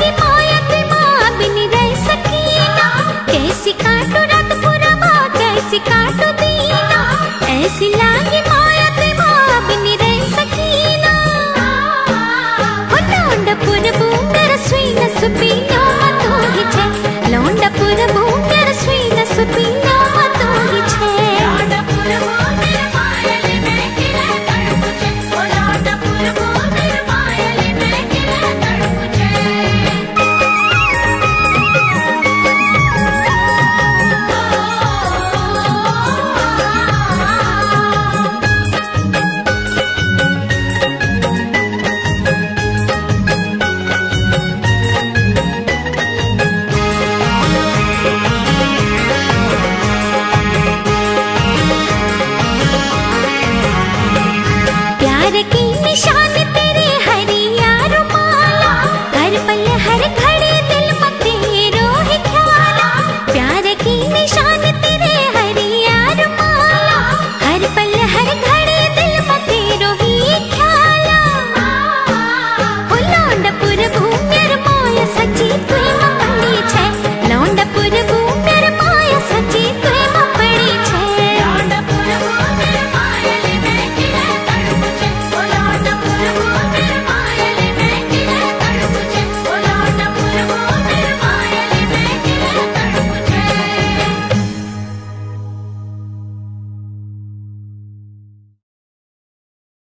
लागे माया ते माँ बिन रह सकीना, कैसी काटो रात पुरवा कैसी काटो दीना, ऐसी लागे माया ते माँ बिन रह सकीना। हो लौंडा पुरबू मेरा स्वीना सुपीना तो ही छे, लौंडा पुरबू मेरा स्वीना सुपीना तो ही छे। लौंडा पुरबू मेरा मायले में किला तड़पू छे, ओ लौंडा पुरबू मेरा मायले में किला तड़पू छे। प्यार की निशान तेरे हरिया रुमाला, हर पल हर घर